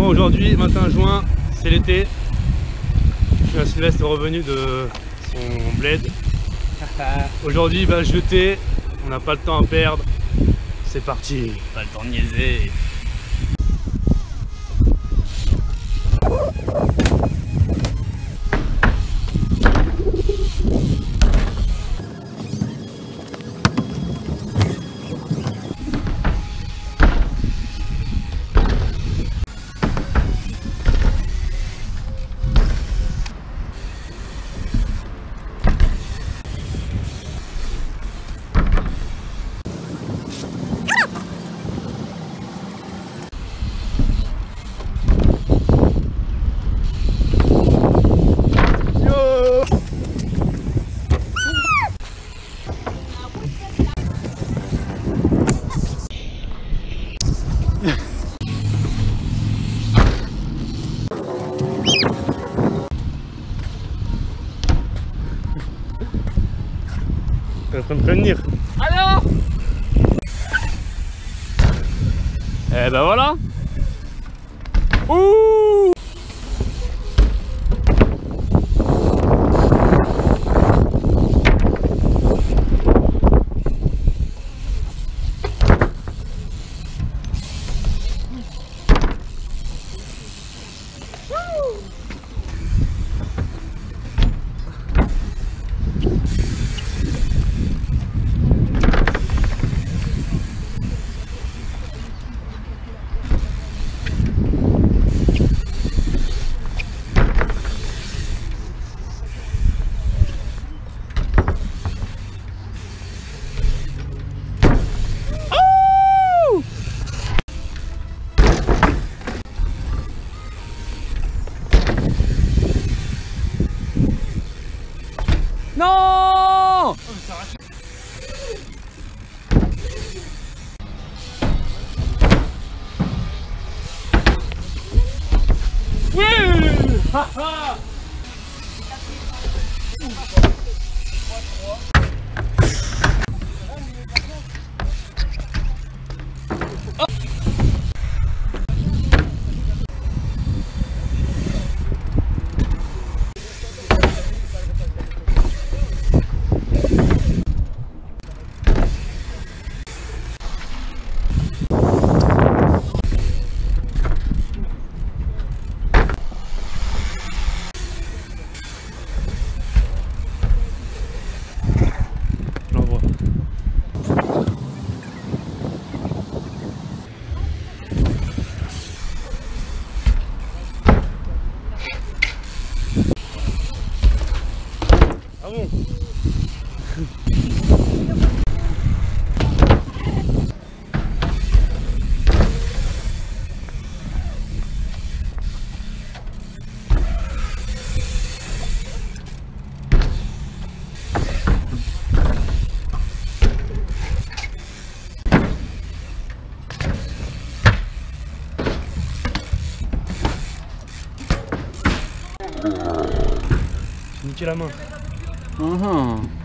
Bon, aujourd'hui, 21 juin, c'est l'été. Je suis à Sylvestre revenu de son bled. Aujourd'hui, il va jeter. On n'a pas le temps à perdre. C'est parti. Pas le temps de niaiser. T'es en train de prévenir. Alors eh ben voilà. Ouh. Non. Oui. Ah bon? J'ai niqué la main.